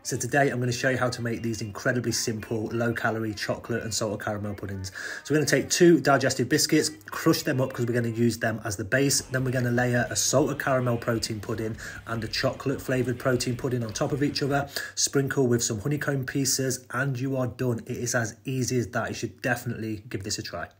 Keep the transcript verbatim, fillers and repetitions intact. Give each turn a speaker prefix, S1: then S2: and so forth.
S1: So today I'm going to show you how to make these incredibly simple, low-calorie chocolate and salted caramel puddings. So we're going to take two digestive biscuits, crush them up because we're going to use them as the base. Then we're going to layer a salted caramel protein pudding and a chocolate flavoured protein pudding on top of each other. Sprinkle with some honeycomb pieces and you are done. It is as easy as that. You should definitely give this a try.